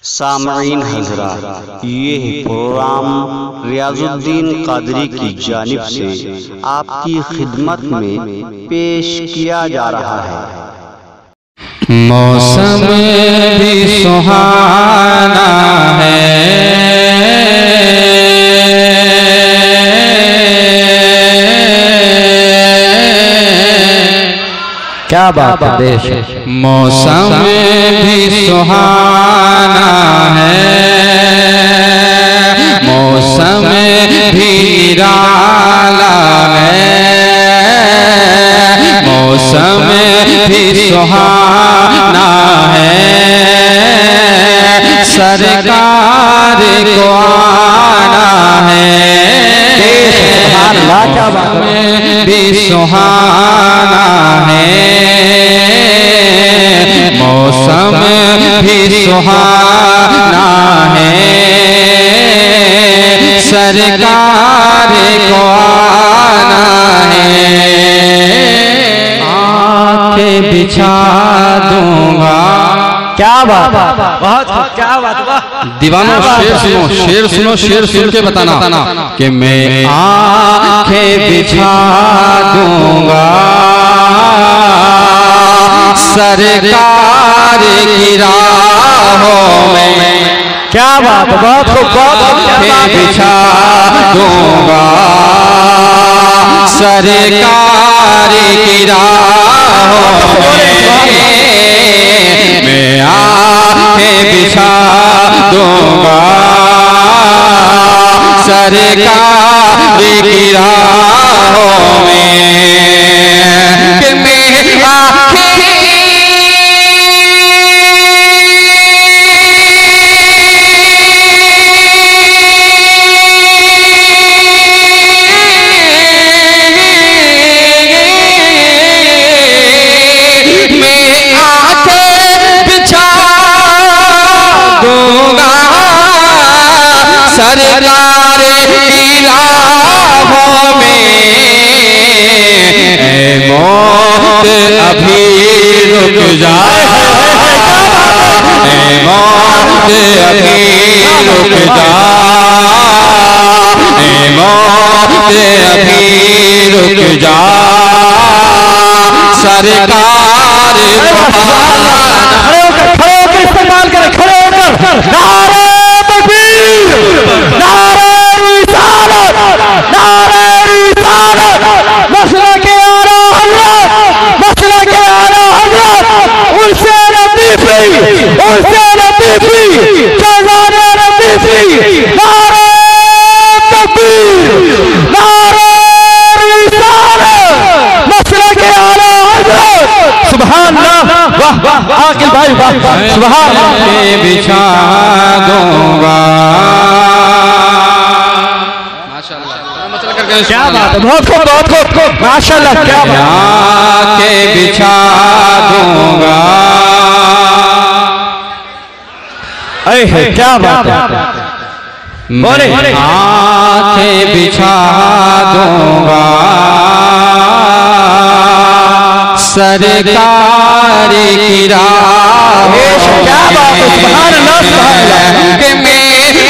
सामईन हज़रात, ये प्रोग्राम रियाजुद्दीन कादरी की जानिब से आपकी खिदमत में पेश किया जा रहा है। मौसम भी सुहाना है, क्या बात है देश। मौसम भी सुहाना है, मौसम भी निराला है, मौसम भी सुहाना है, सरकार को आना है, भी सुहाना है, मौसम भी सुहाना है, सरकार को आना है, आंखें बिछा दूंगा। क्या बात, बहुत क्या बात। दीवानों शेर सुनो, शेर सुन के बताना कि मैं आंखें बिछा दूंगा, सरकार की राहों में। क्या बात, बहुत आंखें बिछा दूंगा, सरकार की राहों में मैं आंखें बिछा दूंगा, सरकार की राहों में कि मैं आंखें सरकार की राहों में मौत अभी रुक जाए, मौत अभी रुक जाए, मौत अभी रुक जाए, सरकार इस्तेमाल करें, खड़े होकर नारे तकबीर, नारे रिसालत, नारे रिसालत, मसला के आला हज़रत, मसला के आला हज़रत, उनसे लतीफ़ी, उनसे लतीफ़ी, फैज़ान लतीफ़ी, नारे तकबीर, नारे रिसालत, मसला के आला हज़रत। सुभान अल्लाह, वाह वाह, आकिल भाई वाह, सुभान अल्लाह। बिछा दूंगा, माशाअल्लाह, क्या बात है, बहुत खूब माशाअल्लाह, क्या बात के बिछा दूंगा, क्या बात है, बोले आंखें बिछा दूंगा, सरकार की राहों। क्या बात है, सुभान अल्लाह, सुभान अल्लाह। कि मैं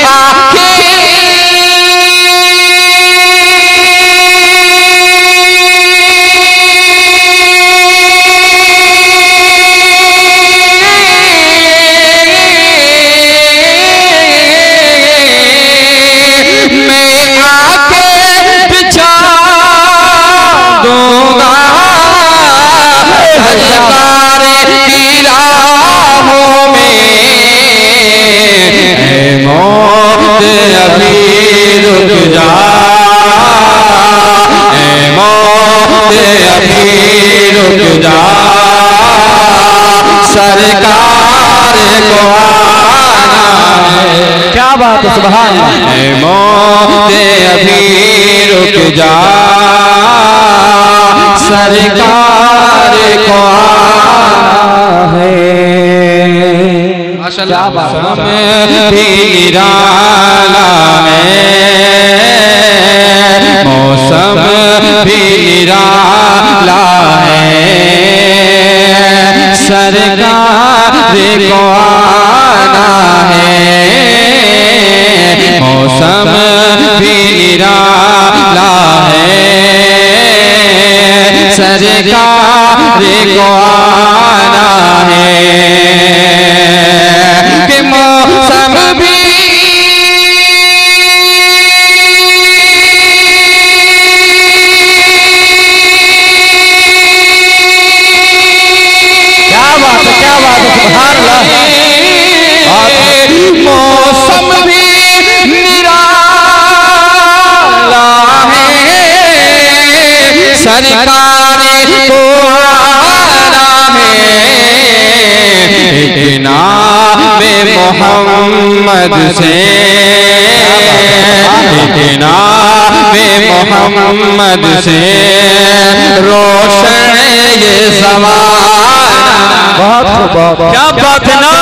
सरकार को आना है। क्या बात है, सुभान अल्लाह। मौत अभी रुक जा, सरकार को आना है। क्या बात है, भी निराला है, मौसम भी निराला है, सरकार को आना है, सरकार को आना है कि मौसम भी मौसम भी निराला है, सरकार को आना है कि नाम मोहम्मद से, कि नाम मोहम्मद से रोशन ये ज़माना। बहुत क्या बात है ना।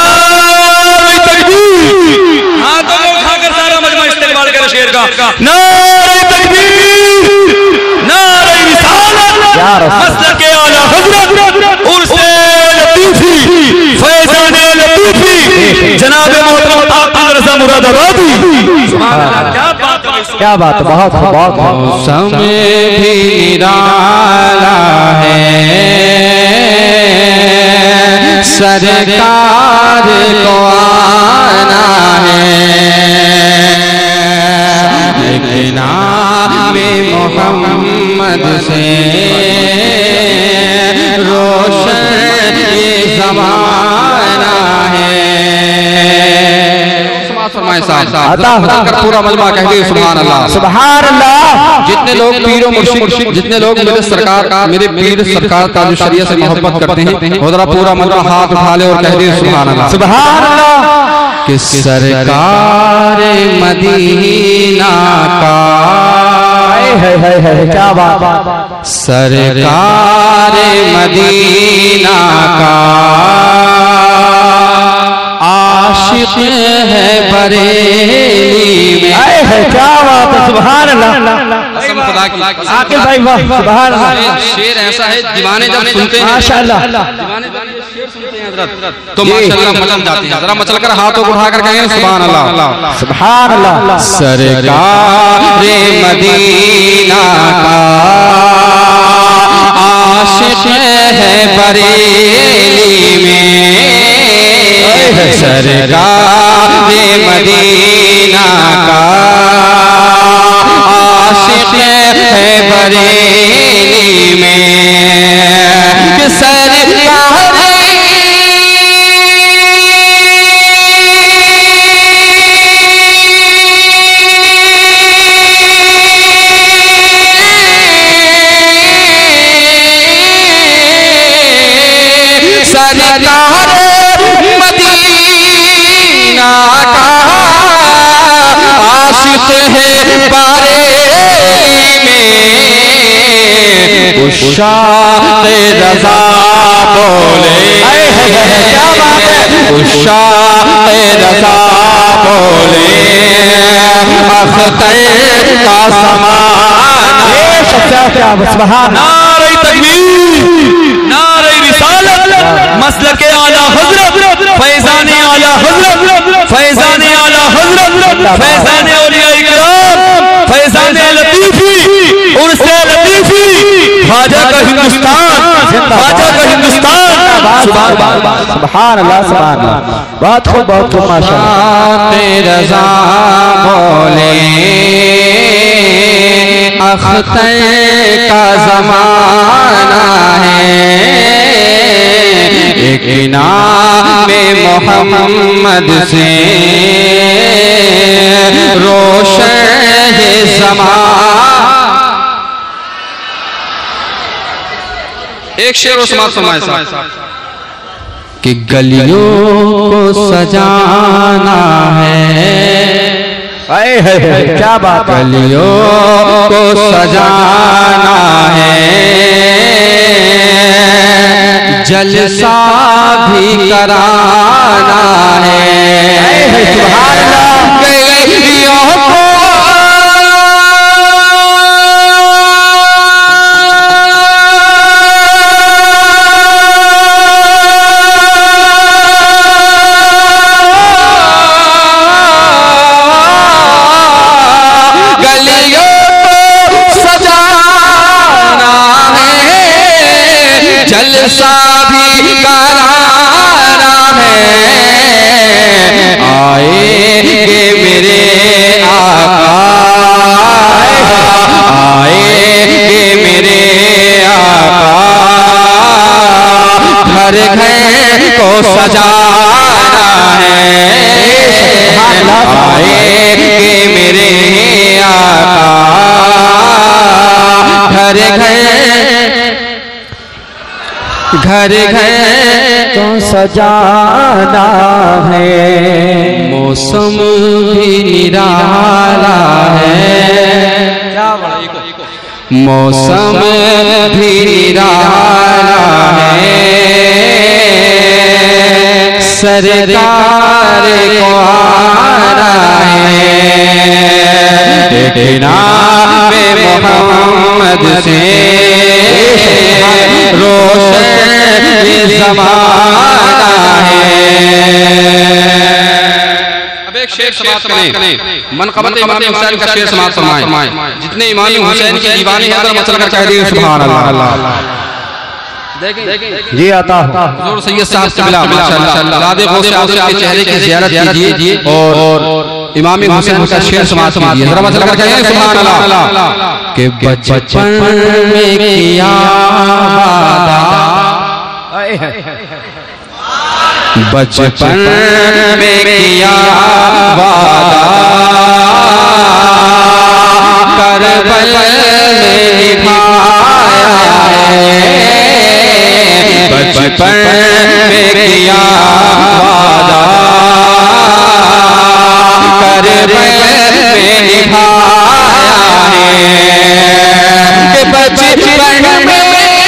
हाँ तो लोग खाकर सारा मजमा इस्तेमाल करें शेर का। नारे तकबीर, नारे रिसालत, मसलके आला हज़रत उर्से लतीफ़ी, फैज़ाने लतीफ़ी, जनाब मोहतरम आक़ा रज़ा मुरादाबादी। क्या बात है, बहुत बहुत। मौसम भी निराला है, सरकार को आना है लेकिन नाम मोहम्मद से रोशन ये ज़माना है। पूरा मजमा कह दे सुभान अल्लाह, सुभान अल्लाह। जितने लोग पीर मुर्शिद, जितने लोग मेरे सरकार, मेरे पीर सरकार ताजुल शरीयत से मोहब्बत करते हैं, वो जरा पूरा मजमा हाथ उठा ले और कह दे सुभान अल्लाह, सुभान अल्लाह। कि सरकार मदीना का, क्या बात, सरकार मदीना का आशिक है बरेली में। क्या बात है, सुभान अल्लाह। आकिब भाई वाह, सुभान अल्लाह। शेर ऐसा है दीवाने जब सुनते हैं माशाअल्लाह, दीवाने जब ये शेर सुनते हैं हज़रत तो माशाअल्लाह मचल जाते हैं। जरा मचल कर हाथों को उठाकर कहें सुभान अल्लाह, सुभान अल्लाह। सरकार मदीना का आशिक है बरेली में, सरकार मदीना का आशिक है बरेली में, कि सरकार मदीना का आशिक है बरेली में, उशाक़ रज़ा बोले, उशाक़ रज़ा बोले अख्तर का समाना। नारे तकबीर, नारे रिसालत, मसलके आला हज़रत, फैज़ाने आला हज़रत, फैज़ाने आला हज़रत, फैज़ाने औलिया इकराम, फैज़ाने लतीफ़ी, उर्से लतीफ़ी, ख्वाजा का हिंदुस्तान, ख्वाजा का हिंदुस्तान। सुभान अल्लाह, सुभान अल्लाह। बहुत खूब, बहुत खूब, माशाअल्लाह। रज़ा बोले अख्तर का ज़माना है, एक नाम मोहम्मद से रोशन है ज़माना। एक शेर और समाप्त फरमाए साहब कि गलियों को सजाना है, क्या बात, गलियों को सजाना है, जलसा भी कराना है, सुभान अल्लाह। गलियों को सजाना है, आएंगे मेरे आका घर घर तो सजाना है। मौसम भी निराला है, मौसम भी निराला है, सरकार को आना है, जनाबे मोहम्मद से रोशन ये ज़माना है। अब एक शेर समाप्त करें, मनक़बत इमाम हुसैन का शेर समाप्त फरमाएं। जितने इमाम हुसैन की दीवानी है अगर मचल कर कह दिए सुभान अल्लाह। जी आता हूँ हुज़ूर सैयद साहब से मिला माशाअल्लाह, ज़ादे गौसे आज़म के चेहरे की ज़ियारत कीजिए और इमाम हुसैन का शेर समाप्त कीजिए। जरा मचल कर कहिए सुभान अल्लाह। कि बचपन में किया वादा, बचपन में किया वादा, करबल में निभाया है, बचपन में किया वादा, करबल में निभाया है, कि बचपन में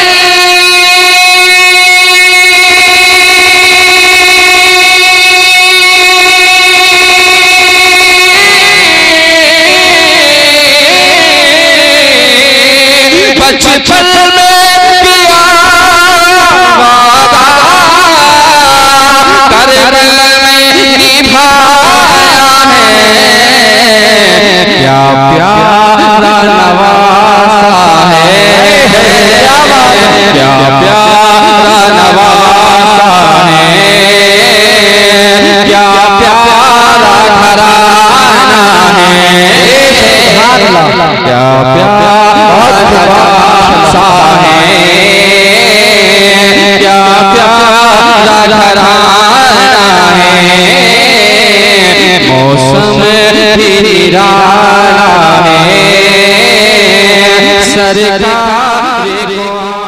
क्या प्यारा नवासा है, क्या प्यारा नवासा है, क्या प्यारा घराना है, क्या प्यारा नवासा है, क्या प्यारा घराना है, मौसम भी निराला है, सरकार